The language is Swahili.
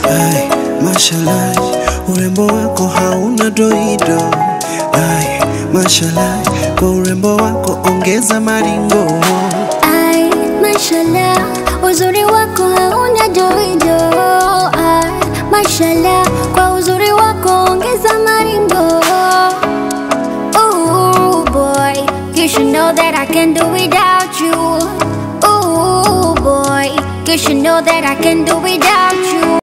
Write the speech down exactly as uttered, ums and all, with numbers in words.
Ay, mashallah, urembo wako hauna doido. Ay, mashallah, kwa urembo wako ongeza maringo. Ay, mashallah, uzuri wako hauna doido. Ay, mashallah, kwa uzuri wako ongeza maringo. Ooh boy, you should know that I can do without you. Ooh boy, you should know that I can do without you.